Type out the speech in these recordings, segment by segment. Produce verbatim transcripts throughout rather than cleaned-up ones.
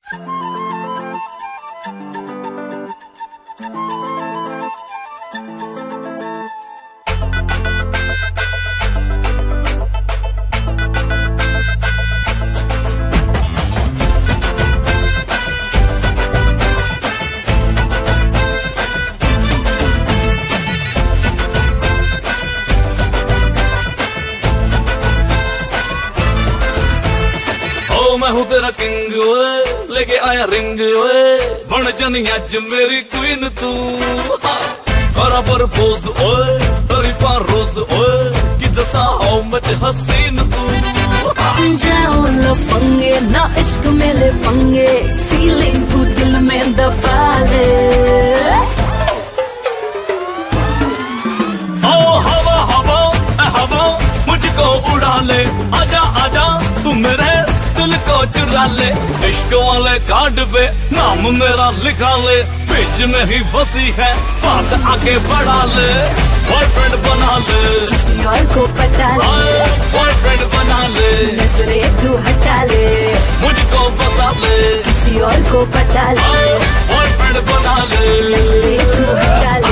मैं हूँ तेरा किंग ओए, लेके आया रिंग ओए, बन जानी अज मेरी क्वीन तू। करा पर पोज ओए, तरीफा रोज ओए, कि दसा हो मच हसीन तू। जाओ लफंगे ना इश्क में ले पंगे, फीलिंग तू दिल में दबा ले। ओ हवा हवा ए हवा मुझको उड़ा ले, आजा आजा तू मेरे दिल को चुरा ले। इश्क वाले कार्ड पे नाम मेरा लिखा ले, बीच में ही फंसी है बात आगे बढ़ा ले। बॉयफ्रेंड बना ले, किसी और को पटा ले, बॉयफ्रेंड बना ले, नजरें तू हटा ले, मुझको फंसा ले, किसी और को पटा ले, बॉयफ्रेंड बना ले, नजरें तू हटा ले।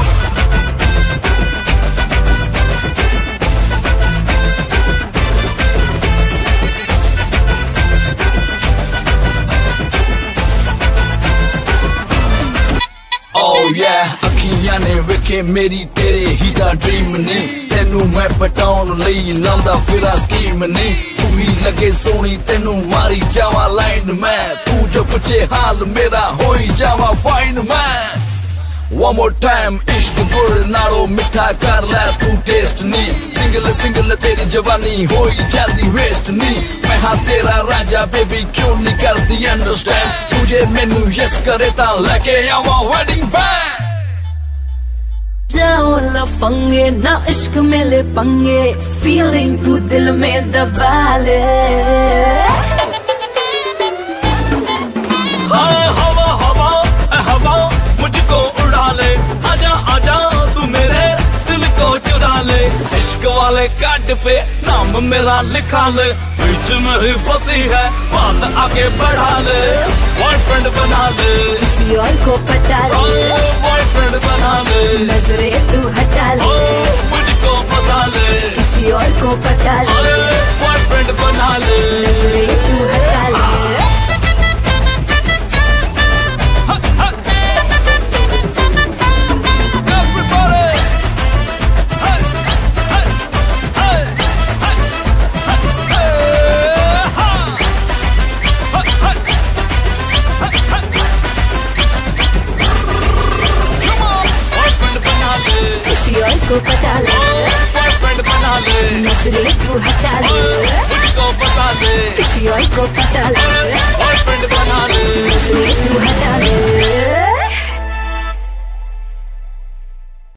Oh yeah, अखियां ने वेखे मेरी तेरे ही दा ड्रीम ने, तेनू मैं पटाउन लई लांदा फिरा स्कीम ने। तू ही लगे सोनी तेनू मारी जावा लाइन में, तू जो पूछे हाल मेरा होई जावा फाइन मैं। One more time, इश्क गुड़ नालो मिठा कर ले तू टेस्ट नी, सिंगल सिंगल तेरी जवानी होई जाती वेस्ट नी। मैं हाँ तेरा राजा बेबी क्यों नहीं करती अंडरस्टैंड, तुझे मैनू यस करे ता लेके आवा वेडिंग बैंड। जाओ लफंगे ना इश्क में ले पंगे, फीलिंग तू दिल में दबा ले। हाँ हवा हवा ए हवा मुझको उड़ा ले, आजा आजा तू मेरे दिल को चुरा ले। इश्क वाले कार्ड पे नाम मेरा लिखा ले, बीच में ही फंसी है बात आगे बढ़ा ले। बॉयफ्रेंड बना ले, किसी और को पटा ले, बॉयफ्रेंड बना ले, नजरें तू हटा ले, मुझको फंसा ले, किसी और को पटा ले, बॉयफ्रेंड बना ले, नजरें तू हटा ले। को पता ले, बॉयफ्रेंड बना ले, नजरें तू हटा ले, मुझको बता ले, किसी और को पता ले।